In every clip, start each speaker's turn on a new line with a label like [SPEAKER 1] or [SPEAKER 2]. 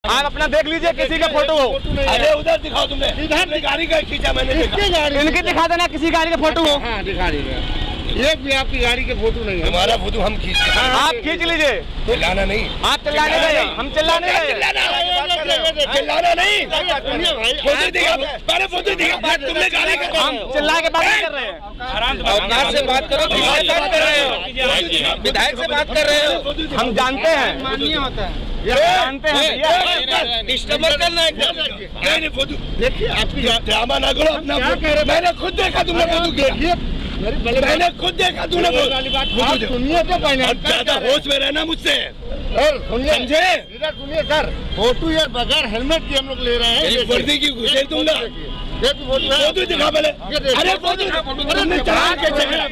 [SPEAKER 1] आप अपना देख लीजिए किसी का फोटो हो।
[SPEAKER 2] अरे उधर दिखाओ तुमने, इधर गाड़ी का खींचा मैंने,
[SPEAKER 1] इनके दिखा देना किसी गाड़ी का फोटो हो।
[SPEAKER 3] हाँ दिखा दीजिए, एक भी आपकी गाड़ी के फोटो नहीं है।
[SPEAKER 2] हमारा फोटो हम खींचते हैं,
[SPEAKER 1] आप खींच लीजिए।
[SPEAKER 2] चिल्लाना नहीं,
[SPEAKER 1] आप चिल्लाने गए, हम चिल्लाने गए,
[SPEAKER 2] चिल्लाना नहीं। फोटो दिखा, पहले फोटो दिखा, तुमने गाड़ी का,
[SPEAKER 1] हम चिल्ला के बात नहीं कर रहे हैं।
[SPEAKER 3] औकात से बात करो, विधायक बात कर रहे हो, विधायक से बात कर रहे हो।
[SPEAKER 1] हम जानते हैं, माननीय होता है, जानते हैं।
[SPEAKER 3] डिस्टर्ब मत करना एकदम।
[SPEAKER 2] फोटो देखिए, आपकी ड्रामा ना करो अपना। मैंने खुद देखा तुमने फोटो किया, मैंने खुद देखा तूने।
[SPEAKER 3] सुनिए तो
[SPEAKER 2] ज्यादा होश में रहना मुझसे, समझे?
[SPEAKER 3] सुनिए सर, फोटो यार बगैर हेलमेट की हम लोग ले रहे हैं।
[SPEAKER 2] वर्दी की घुसे दूंगा, फोटो दिखा पहले। अरे फोटो तुमने चला के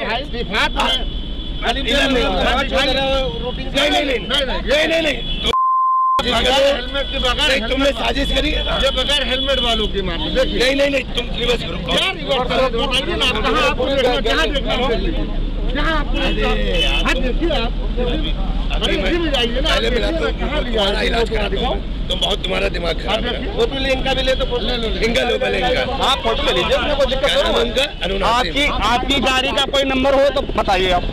[SPEAKER 2] नहीं,
[SPEAKER 3] हेलमेट के बगैर
[SPEAKER 2] तुमने साजिश करी,
[SPEAKER 3] ये बगैर हेलमेट वालों की मार। देखिए
[SPEAKER 2] नहीं तुम रिवर्स करो,
[SPEAKER 3] बताइए ना, कहाँ आपको जहाँ देखना हो जहाँ आपको देखिए आप जाइए ना,
[SPEAKER 2] तुम्हारा इलाज करा दो। तुम बहुत, तुम्हारा दिमाग खराब है।
[SPEAKER 3] फोटो ले, इनका भी ले तो
[SPEAKER 2] इनका लो पहले, इनका
[SPEAKER 1] आप फोटो ले लीजिए, उसमें कोई दिक्कत नहीं है। आपकी गाड़ी का कोई नंबर हो तो बताइए आप।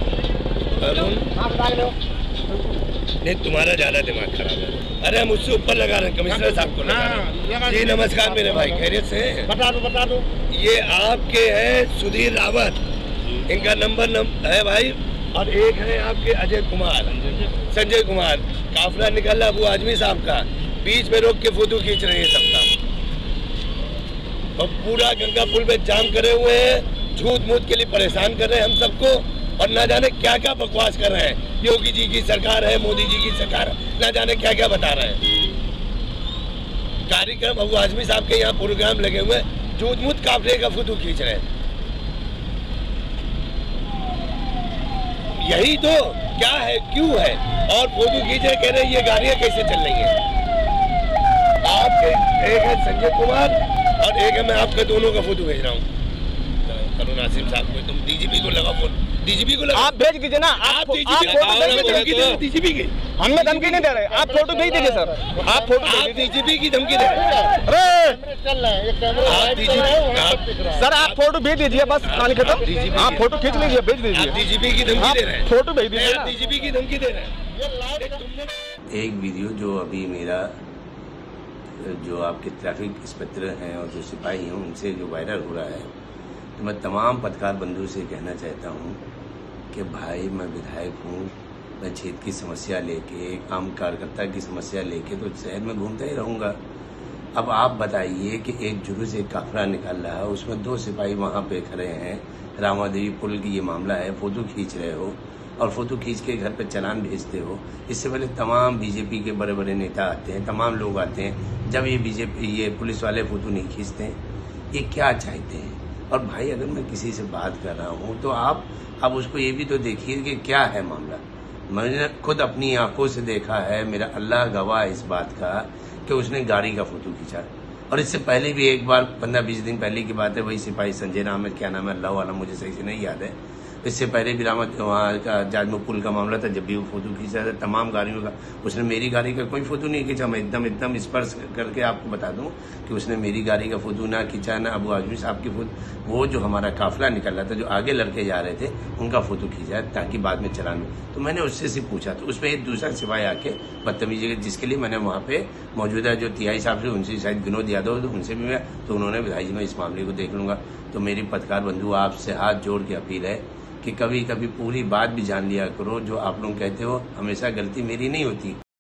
[SPEAKER 2] नहीं, तुम्हारा ज्यादा दिमाग खराब है। अरे हम उससे ऊपर लगा रहे हैं, कमिश्नर साहब को लगा रहे हैं। जी नमस्कार मेरे भाई, खैरियत से हैं?
[SPEAKER 3] बता दो।
[SPEAKER 2] ये आपके हैं सुधीर रावत, इनका नंबर है भाई, और एक है आपके अजय कुमार, संजय कुमार। काफिला निकल रहा अबू आजमी साहब का, बीच में रोक के फोटो खींच रहे हैं सबका, और पूरा गंगा पुल पे जाम करे हुए हैं, झूठ मूठ के लिए परेशान कर रहे हैं हम सबको, और ना जाने क्या क्या बकवास कर रहे हैं। योगी जी की सरकार है, मोदी जी की सरकार, ना जाने क्या क्या बता रहे हैं। कार्यक्रम अबू आजमी साहब के यहाँ प्रोग्राम लगे हुए, झूठ मूठ काफिले का फोटो खींच रहे हैं। यही तो क्या है, क्यों है? और फोटो खींचे कह रहे ये गाड़ियां कैसे चल रही हैं। आपके एक है संजय कुमार और एक है मैं आपके, दोनों का फोटो भेज रहा हूँ। करो नासिम साहब को, तुम डीजीपी को लगा फोन, डीजीपी को लगा।
[SPEAKER 1] आप भेज दीजिए ना, आप
[SPEAKER 2] डीजीपी की
[SPEAKER 1] हमने धमकी नहीं दे रहे, आप फोटो भेज दीजिए सर। आप फोटो
[SPEAKER 2] डीजीपी की धमकी दे रहे हैं।
[SPEAKER 1] सर आप फोटो भेज दीजिए, बस कहानी खत्म। आप फोटो खींच लीजिए, भेज दीजिए।
[SPEAKER 2] डीजीपी की धमकी दे रहे हैं,
[SPEAKER 1] फोटो भेज दीजिए।
[SPEAKER 2] डीजीपी की धमकी दे रहे हैं।
[SPEAKER 4] एक वीडियो जो अभी मेरा, जो आपके ट्रैफिक इंस्पेक्टर हैं और जो सिपाही हैं उनसे जो वायरल हो रहा है, तो मैं तमाम पत्रकार बंधु से कहना चाहता हूं कि भाई मैं विधायक हूं, मैं क्षेत्र की समस्या लेके, आम कार्यकर्ता की समस्या लेके तो शहर में घूमता ही रहूंगा। अब आप बताइए कि एक जुलूस, एक काफिला निकल रहा है, उसमें 2 सिपाही वहां पे खड़े हैं, रामादेवी पुल की ये मामला है, फोटो खींच रहे हो और फोटो खींच के घर पे चालान भेजते हो। इससे पहले तमाम बीजेपी के बड़े बड़े नेता आते हैं, तमाम लोग आते हैं, जब ये पुलिस वाले फोटो नहीं खींचते हैं, ये क्या चाहते हैं? और भाई अगर मैं किसी से बात कर रहा हूँ तो आप अब उसको ये भी तो देखिए कि क्या है मामला। मैंने खुद अपनी आंखों से देखा है, मेरा अल्लाह गवाह है इस बात का कि उसने गाड़ी का फोटो खींचा। और इससे पहले भी एक बार 15-20 दिन पहले की बात है, वही सिपाही संजय नाम है, क्या नाम है, अल्लाह वाला, मुझे सही से नहीं याद है। इससे पहले भी वहाँ का जाजमो पुल का मामला था, जब भी वो फोटो खींचा था तमाम गाड़ियों का, उसने मेरी गाड़ी का कोई फोटो नहीं खींचा। मैं एकदम स्पर्श करके आपको बता दूं कि उसने मेरी गाड़ी का फोटो ना खींचा, ना अबू आजमी साहब की फोटो। वो जो हमारा काफिला निकल रहा था, जो आगे लड़के जा रहे थे, उनका फोटो खींचा ताकि बाद में चलान। तो मैंने उससे सिर्फ पूछा, तो उसमें एक दूसरा सिपाही आके बदतमीजी, जिसके लिए मैंने वहाँ पे मौजूदा जो टीआई साहब से, उनसे शायद विनोद यादव, उनसे भी मैं, तो उन्होंने भाई जी मैं इस मामले को देख लूंगा। तो मेरी पत्रकार बंधु आपसे हाथ जोड़ के अपील है कि कभी कभी पूरी बात भी जान लिया करो। जो आप लोग कहते हो हमेशा गलती मेरी नहीं होती।